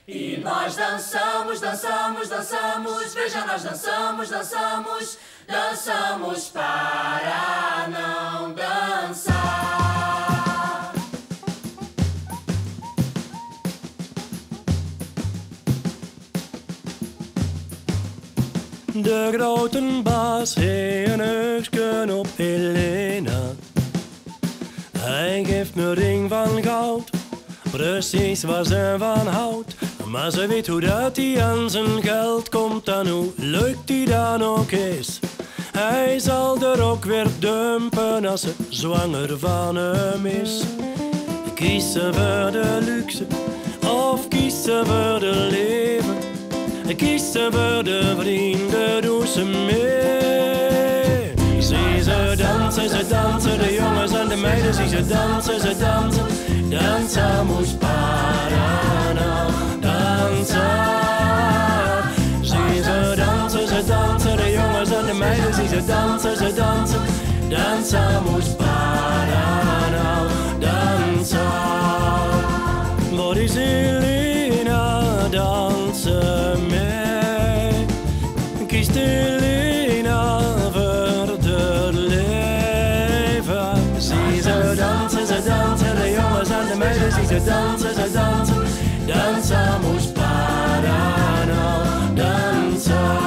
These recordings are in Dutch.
E nós dançamos, dançamos, dançamos, veja, nós dançamos, dançamos, dançamos para não dançar. De grote baas heeft een heusken op Helena. Hij geeft me ring van goud, precies waar ze van houdt. Maar ze weet hoe dat hij aan zijn geld komt en hoe leuk die dan ook is. Hij zal er ook weer dumpen als ze zwanger van hem is. Kiezen voor de luxe of kiezen voor de leven. Kiezen voor de vrienden, doe ze mee. Zie ze dansen, de jongens en de meiden. Zie ze dansen, dansen moest para nou dansen. Zie ze dansen, de jongens en de meiden. Zie ze dansen, dansen moest para nou dansen. Maar die Helena dansen mee. Kiest Helena voor het leven. Zie ze dansen, de jongens en de meiden. Zie ze dansen, dansen moest para nou dansen.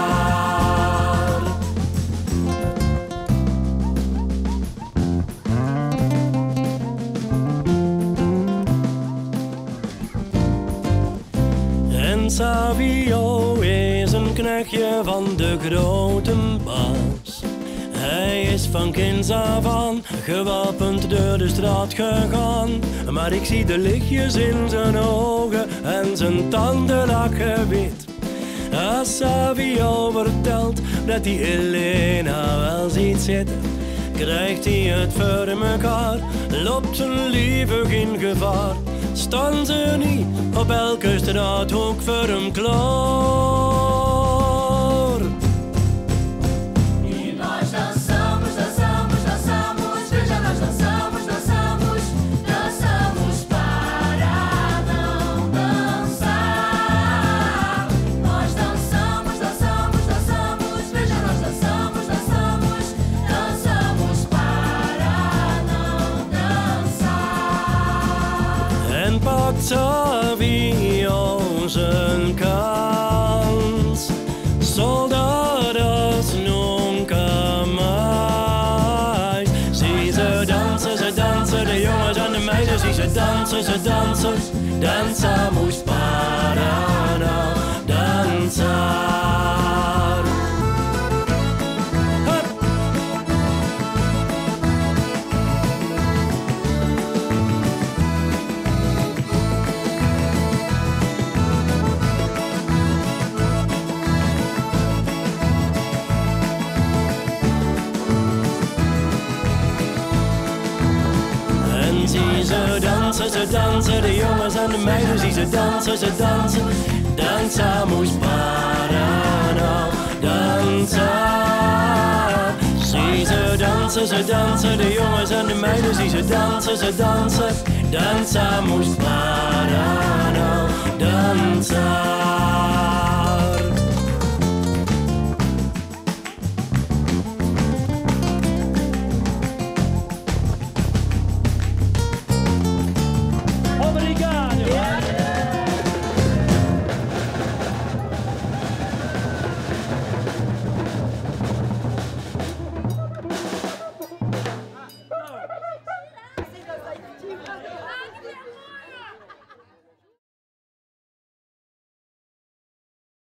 Savio is een knechtje van de grote baas. Hij is van kinds af aan gewapend door de straat gegaan. Maar ik zie de lichtjes in zijn ogen en zijn tanden lachen wit. Als Savio vertelt dat hij Helena wel ziet zitten, krijgt hij het voor mekaar, loopt zijn leven in gevaar. Staan ze niet op elke straathoek voor hem klaar? E nós dançamos, dançamos, dançamos, veja, nós dançamos, dançamos, dançamos para não dançar. Nós dançamos, dançamos, dançamos, veja, nós dançamos, dançamos, dançamos para não dançar. En pakt Savio zijn kans, soldados nunca mais. Zie ze dansen, de jongens en de meiden. Zie ze dansen, dansamos para não dançar. Hup. Zie ze dansen, de jongens en de meiden. Zie ze dansen, dansamos para não dançar. Zie ze dansen, de jongens en de meiden. Zie ze dansen, dansamos para não dançar.